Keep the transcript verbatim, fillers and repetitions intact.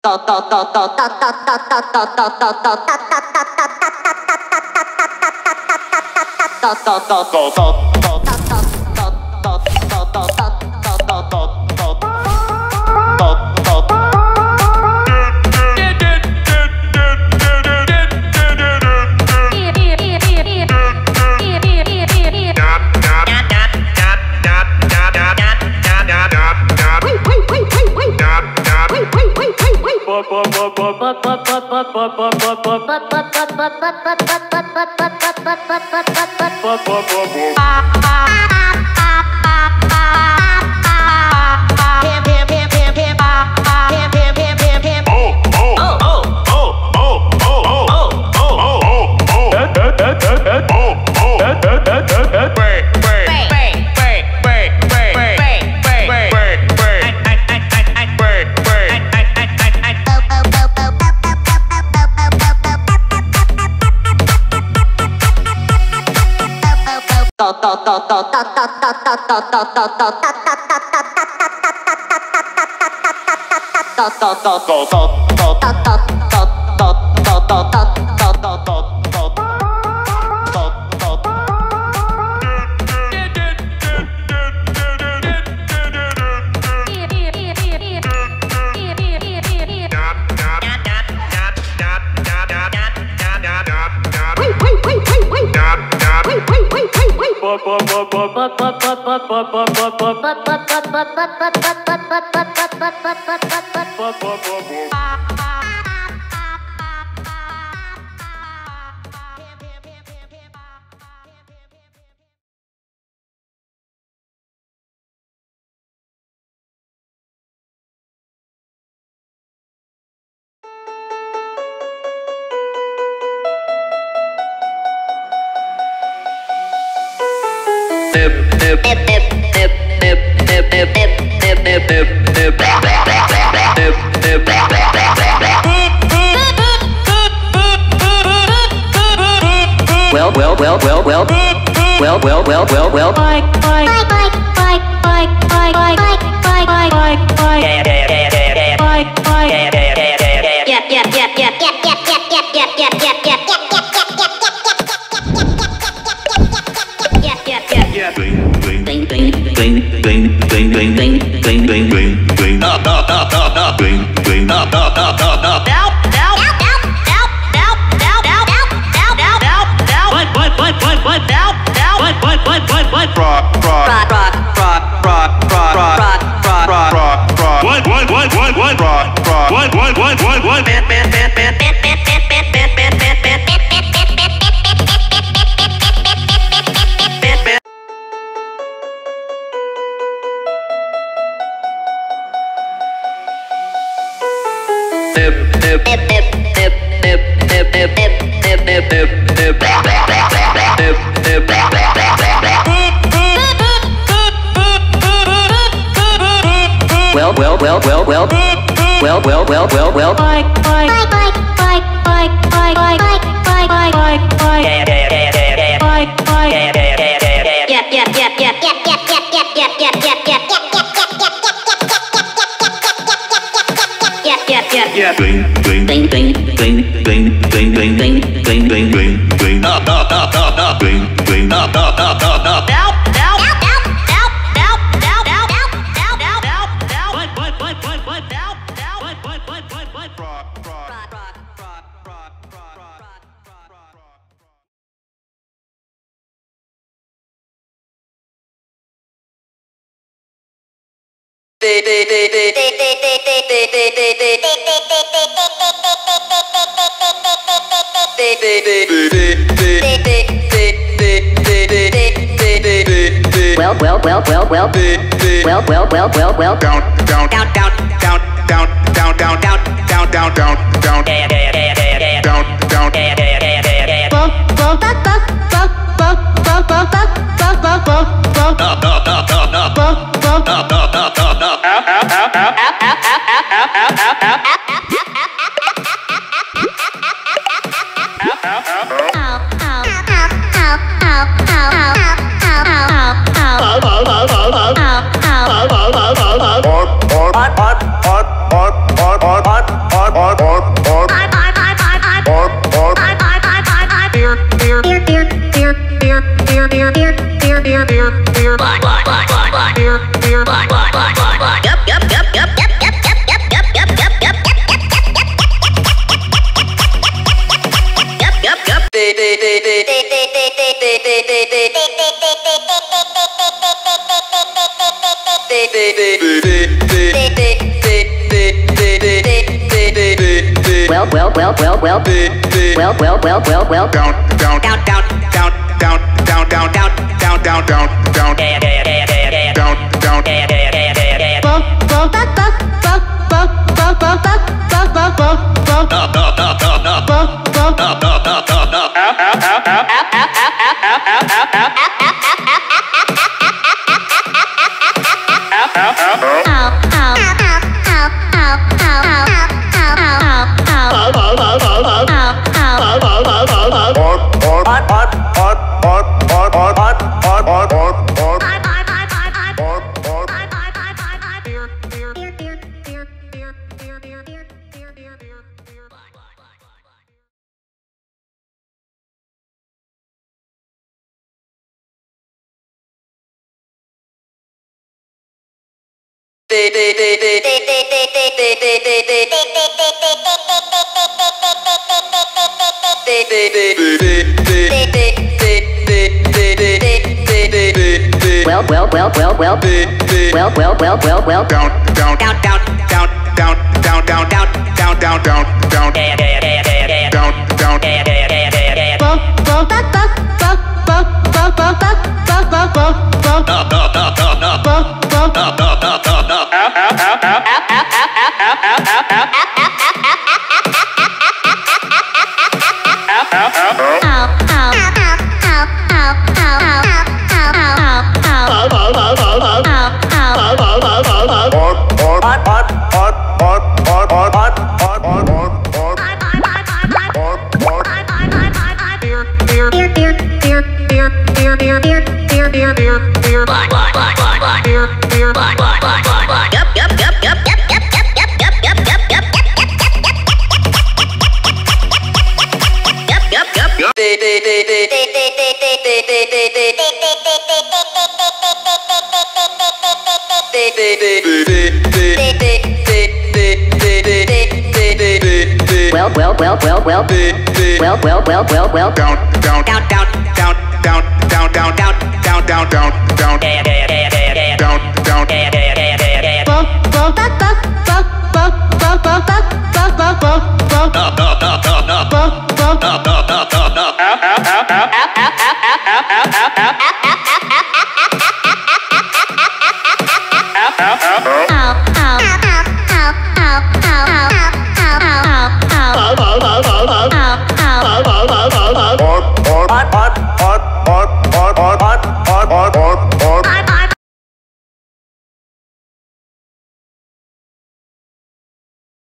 Well, well, well, well, well, well, well, well, well, well. Bye, bye, bye, bye, bye, bye, bye, bye, bye, bye, bye. Yeah, yeah, yeah, yeah, yeah. Bye, bye. Yeah, yeah, yeah, yeah, yeah. Yeah, yeah, yeah, yeah, yeah, yeah, yeah, yeah, yeah, yeah, yeah, yeah, yeah, yeah, yeah. Bing, bing, bing, bing, bing, bing, bing, bing, bing, bing, bing, bing. Up, up, up, up, up, bing, bing, up, up, up, up, up. Now, now, now, now, now, now, now, now, now, now, now. What, what, what, what, what? Now, now. What, what, what, what, what? Rock, rock, rock, rock, rock, rock, rock, rock, rock, rock, rock. What, what, what, what, what? Rock, rock. What, what, what, what, what? Man, man, man, man, man, man, man, man, man, man, man, man. Well, well, well, well, well, well, well, well, well, well. Bye, bye, bye, bye, bye, bye, bye, bye, bye, bye, bye, bye. Yeah, yeah, yeah, yeah, yeah. Bye, bye. Yeah, yeah, yeah, yeah, yeah. Yeah, yeah, yeah, yeah, yeah, yeah, yeah, yeah, yeah, yeah, yeah, yeah, yeah, yeah, yeah. Bing, bing, bing, bing, bing, bing, bing, bing, bing, bing, bing, bing, bing. Up, up, up, up, up, bing, bing, up, up, up, up, up. Now, now, now, now, now, now, now, now, now, now, now. What, what, what, what, what? Now, now, what, what, what, what, what? Rock, rock, rock, rock, rock, rock, rock, rock, rock. Well, well, well, well, well, well, well, well, well, well, down, down, down, down, down, down, down, down, down, down, down, down, down, yeah, yeah, yeah, yeah, yeah, down, down, yeah, yeah, yeah, yeah, yeah, bump, bump, bump, bump, bump, bump, bump, bump, bump, bump, bump, up, up, up, up, up, bump, bump, up, up, up, up, up, out, out, out, out, out, out, out, out, out, out, out. Hot, hot, hot, hot, hot, hot, hot, hot, hot, hot, well, well, well, well, well, well, well, well, well, well, down, down, down, down, down, down, down, down, down, down, down, down, down, down, down, well, well, well, well, well, well, well, well, well, well, down, down, down, down, down, down, down, down, down, down, down, down, down, down, well, well, well, well, well, well, well, well, well, well, down, down, down, down, down, down, down, down, down, down, down, down, down, down, down, down,